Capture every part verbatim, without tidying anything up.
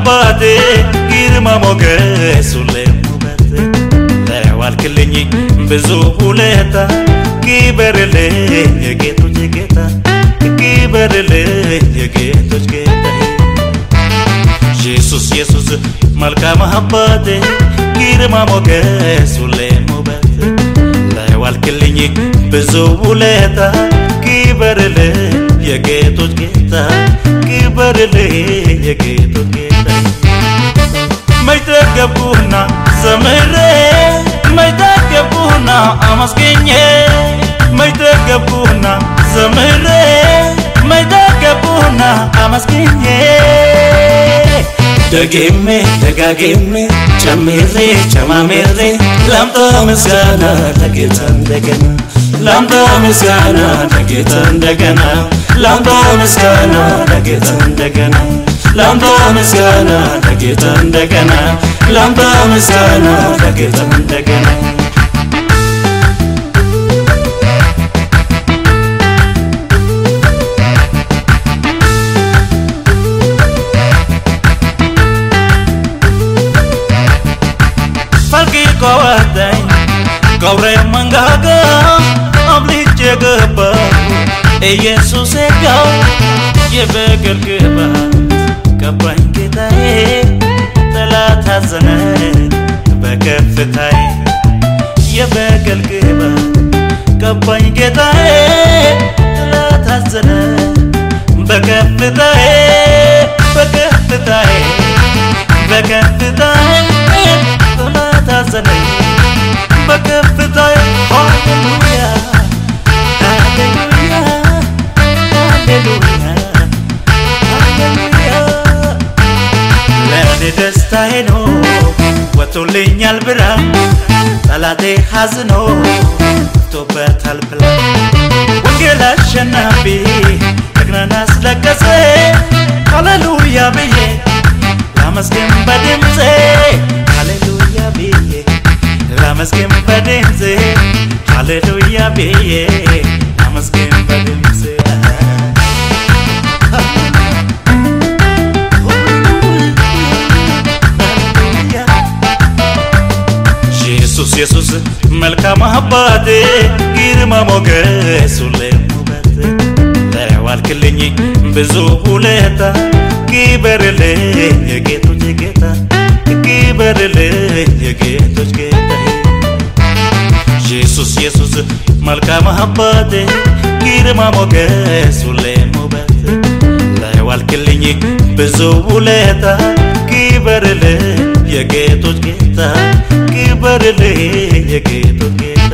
አባቴ ግርማ ሞገስ ሁሌም ውበት ለዋልክልኝ ብዙ ውለታ ክበርልኝ የጌቶች ጌታ ክበርልኝ የጌቶች ጌታ ኢየሱስ ኢየሱስ መልካም አባቴ ግርማ ሞገስ ሁሌም ውበት ለዋልክልኝ ብዙ ውለታ ክበርልኝ የጌቶች ጌታ ክበርልኝ የጌቶች ጌታ ማይተገቡና ዘምሬ ማይተገቡና አመስገኘ ማይተገቡና ዘምሬ ማይተገቡና አመስገኘ ደጌሜ ደጋጌሜ ጨምሬ ጨማምሬ ላምጣ ምስጋና ለጌታ እንደገና ላምጣ ምስጋና ለጌታ እንደገና ላምጣ ምስጋና ለጌታ እንደገና ላምጣ ምስጋና ለጌታ እንደገና ላምጣ ምስጋና ለጌታ እንደገና falki kowaday gaure mangaga abliche gaba ኢየሱስ ጋው የበቀል ገባ ገባኝ ጌታዬ ጠላት አዘነ በከፍታዬ የበቀል ገባ ገባኝ ጌታዬ ጠላት አዘነ በከፍታዬ በከፍታዬ በከፍታዬ ጠላት አዘነ በከፍታዬ ሃሌሉያ ደስታዬ ነው ወጥቶልኛል ብርሃን ጠላቴ ሐዘኖ ቶበታል ብላ ወንጌል አሸናፊ ደግናና አስለቀሰ ሃሌሉያ ብዬ ላመስግን በድምፄ ሃሌሉያ ብዬ ላመስግን በድምፄ ሃሌሉያ ብዬ ላመስግን በድምፄ ኢየሱስ ኢየሱስ መልካም አባቴ ግርማ ሞገስ ሁሌም ውበት ለዋልክልኝ ብዙ ውለታ ክበርልኝ የጌቶች ጌታ ክበርልኝ የጌቶች ጌታ ኢየሱስ ኢየሱስ መልካም አባቴ ግርማ ሞገስ ሁሌም ውበት ለዋልክልኝ ብዙ ውለታ ክበርልኝ የጌቶች ጌታ ክበርልኝ የጌቶች ጌታ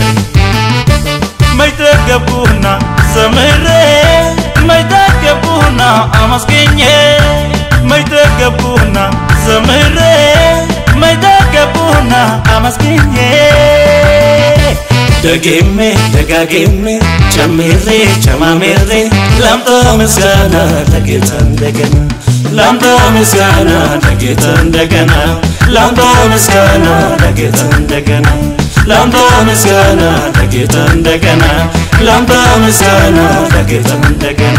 ማይተገቡና ዘምሬ ማይተገቡና አመስገኘ ማይተገቡና ዘምሬ ማይተገቡና አመስገኘ ደጌሜ ደጋጌሜ ጨምሬ ጨማምሬ ላምጣ ምስጋና ለጌታ እንደገና ላምጣ ምስጋና ለጌታ እንደገና ላምጣ ምስጋና ለጌታ እንደገና ላምጣ ምስጋና ለጌታ እንደገና ላምጣ ምስጋና ለጌታ እንደገና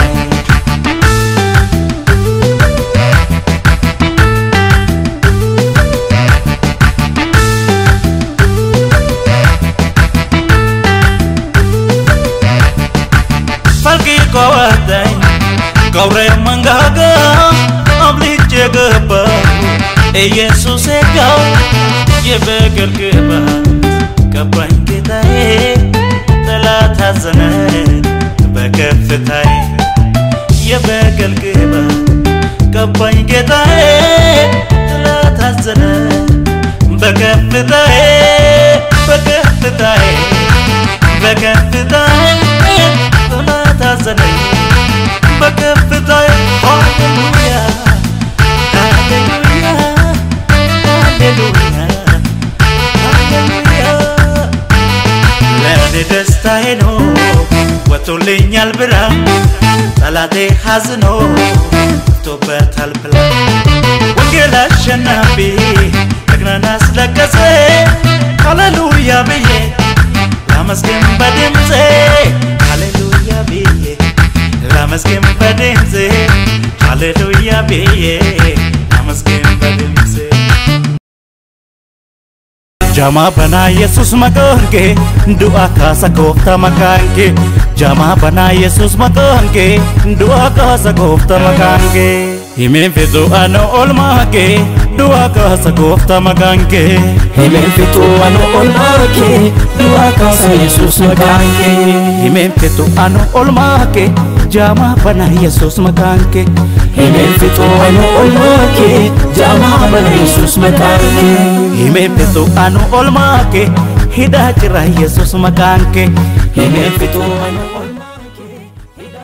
falki kowaday gaure mangaga abliche gaba ኢየሱስ ጋው የበቀል ገባ ገባኝ ጌታዬ ጠላት አዘነ በከፍታዬ የበቀል ገባ ገባኝ ጌታዬ ጠላት አዘነ በከፍታዬ በከፍታዬ በከፍታዬ ጠላት አዘነ በከፍታዬ ሃሌሉያ ሃሌሉያ ሃሌሉያ ሃሌሉያ ለኔ ደስታዬ ነው ወጥቶልኛል ብርሃን ጠላቴ ሐዘኖ ቶበታል ብላ ወንጌል አሸናፊ ደግናና አስለቀሰ ሃሌሉያ ብዬ ላመስግን በድምፄ ሃሌሉያ ብዬ ላመስግን በድምፄ ሃሌሉያ ብዬ ላመስግን Jama bana Yesus makanke Dua kasa kofta makanke Jama bana Yesus makanke Dua kasa kofta makanke Himen fitu ano olmake Dua kasa kofta makanke Himen fitu ano olmake Dua kasa Yesus makanke Himen fitu ano olmake Jama bana Yesus makanke Himen fitu ano olmake Jama bana Yesus makanke Himen fitu ano olmake Hida jira Yesus makanke Himen fitu ano